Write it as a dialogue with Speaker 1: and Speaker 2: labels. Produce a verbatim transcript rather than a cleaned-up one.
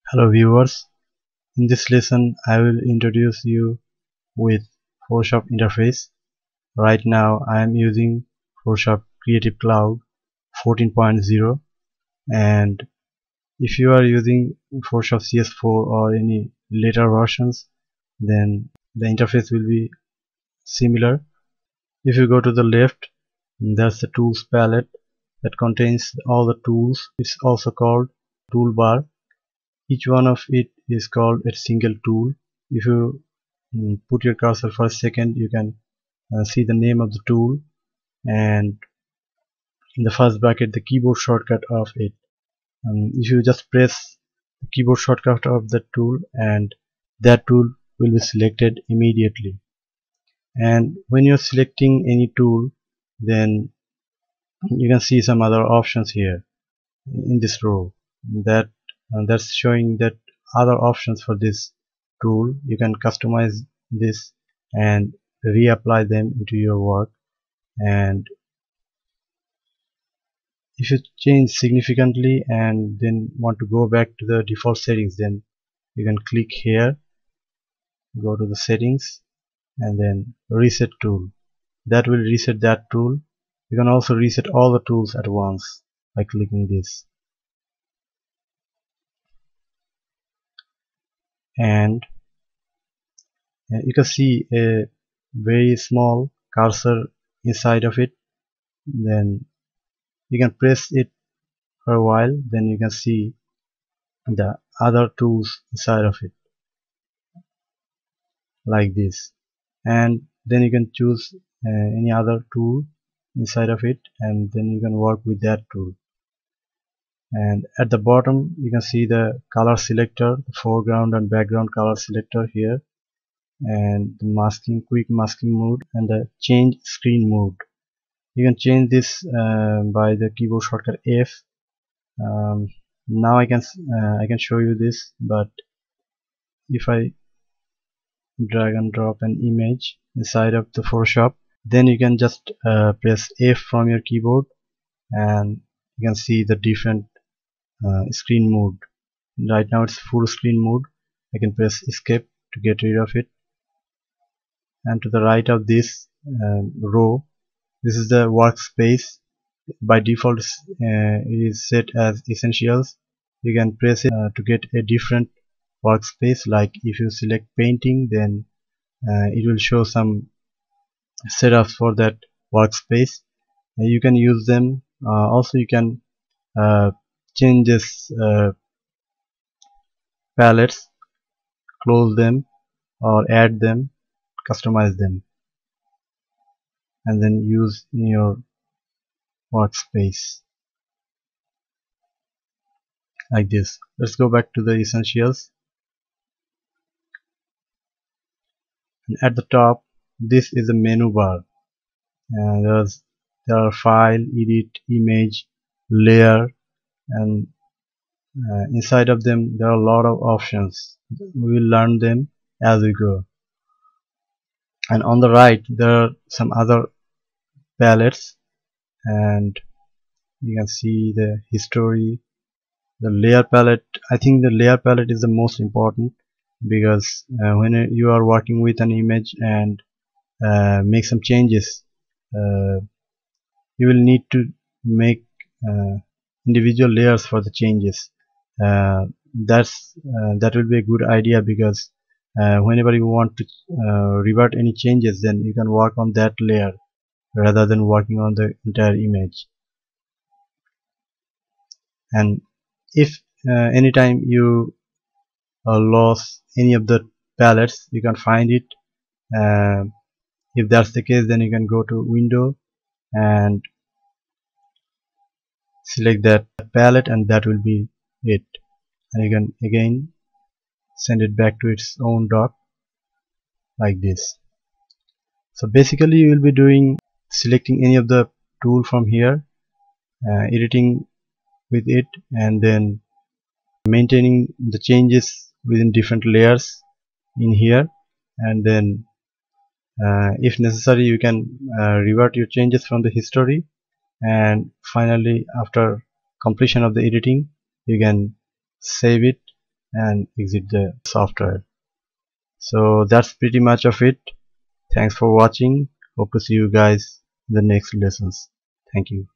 Speaker 1: Hello viewers, in this lesson I will introduce you with Photoshop interface. Right now I am using Photoshop Creative Cloud fourteen point zero, and if you are using Photoshop C S four or any later versions, then the interface will be similar. If you go to the left, there's the tools palette that contains all the tools. It's also called toolbar. Each one of it is called a single tool. If you mm, put your cursor for a second, you can uh, see the name of the tool, and in the first bracket the keyboard shortcut of it. Um, if you just press the keyboard shortcut of the tool, and that tool will be selected immediately. And when you're selecting any tool, then you can see some other options here in this row that uh, that's showing that other options for this tool. You can customize this and reapply them into your work, and if you change significantly and then want to go back to the default settings, then you can click here, go to the settings, and then reset tool. That will reset that tool. You can also reset all the tools at once by clicking this. And uh, you can see a very small cursor inside of it. Then you can press it for a while, then you can see the other tools inside of it like this, and then you can choose uh, any other tool inside of it, and then you can work with that tool. And at the bottom you can see the color selector, the foreground and background color selector here, and the masking, quick masking mode, and the change screen mode. You can change this uh, by the keyboard shortcut F. Um, now I can uh, I can show you this, but if I drag and drop an image inside of the Photoshop, then you can just uh, press F from your keyboard, and you can see the different uh, screen mode. Right now it's full screen mode. I can press escape to get rid of it, and to the right of this um, row, this is the workspace. By default uh, it is set as essentials. You can press it uh, to get a different workspace. Like if you select painting, then uh, it will show some setups for that workspace. Uh, you can use them. Uh, also you can uh, change this uh, palettes, close them or add them, customize them, and then use in your workspace like this. Let's go back to the essentials, and at the top this is a menu bar, and there's there are file, edit, image, layer, and uh, inside of them there are a lot of options. We will learn them as we go. And on the right there are some other palettes, and you can see the history, the layer palette. I think the layer palette is the most important, because uh, when you are working with an image and uh, make some changes, uh, you will need to make uh, individual layers for the changes. Uh, that's uh, that will be a good idea, because uh, whenever you want to uh, revert any changes, then you can work on that layer rather than working on the entire image. And if uh, anytime you uh, lost any of the palettes, you can find it. Uh, if that's the case, then you can go to window and select that palette, and that will be it. And you can again send it back to its own dock like this. So basically you will be doing selecting any of the tool from here, uh, editing with it, and then maintaining the changes within different layers in here, and then uh, if necessary you can uh, revert your changes from the history, and finally after completion of the editing you can save it and exit the software. So that's pretty much of it. Thanks for watching. Hope to see you guys in the next lessons. Thank you.